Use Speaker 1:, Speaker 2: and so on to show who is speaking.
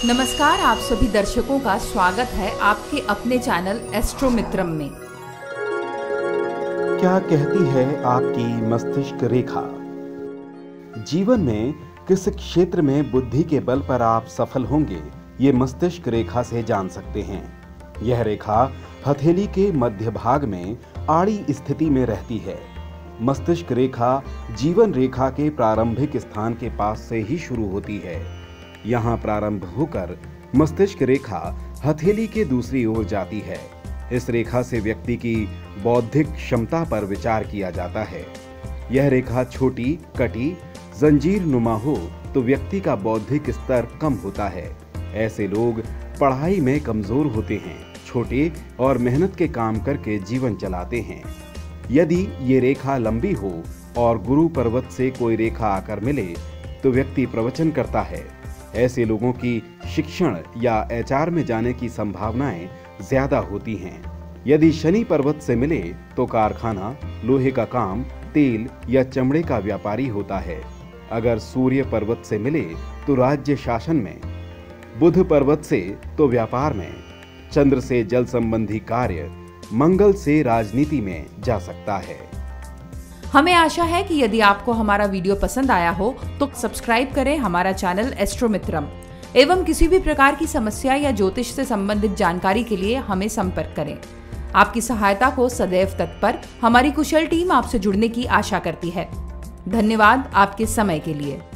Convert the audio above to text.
Speaker 1: नमस्कार, आप सभी दर्शकों का स्वागत है आपके अपने चैनल एस्ट्रो मित्रम में।
Speaker 2: क्या कहती है आपकी मस्तिष्क रेखा? जीवन में किस क्षेत्र में बुद्धि के बल पर आप सफल होंगे, ये मस्तिष्क रेखा से जान सकते हैं। यह रेखा हथेली के मध्य भाग में आड़ी स्थिति में रहती है। मस्तिष्क रेखा जीवन रेखा के प्रारंभिक स्थान के पास से ही शुरू होती है। यहाँ प्रारंभ होकर मस्तिष्क रेखा हथेली के दूसरी ओर जाती है। इस रेखा से व्यक्ति की बौद्धिक क्षमता पर विचार किया जाता है। यह रेखा छोटी, कटी, जंजीर नुमा हो तो व्यक्ति का बौद्धिक स्तर कम होता है। ऐसे लोग पढ़ाई में कमजोर होते हैं, छोटे और मेहनत के काम करके जीवन चलाते हैं। यदि ये रेखा लंबी हो और गुरु पर्वत से कोई रेखा आकर मिले तो व्यक्ति प्रवचन करता है। ऐसे लोगों की शिक्षण या एचआर में जाने की संभावनाएं ज्यादा होती हैं। यदि शनि पर्वत से मिले तो कारखाना, लोहे का काम, तेल या चमड़े का व्यापारी होता है। अगर सूर्य पर्वत से मिले तो राज्य शासन में, बुध पर्वत से तो व्यापार में, चंद्र से जल संबंधी कार्य, मंगल से राजनीति में जा सकता है।
Speaker 1: हमें आशा है कि यदि आपको हमारा वीडियो पसंद आया हो तो सब्सक्राइब करें हमारा चैनल एस्ट्रो मित्रम एवं किसी भी प्रकार की समस्या या ज्योतिष से संबंधित जानकारी के लिए हमें संपर्क करें। आपकी सहायता को सदैव तत्पर हमारी कुशल टीम आपसे जुड़ने की आशा करती है। धन्यवाद आपके समय के लिए।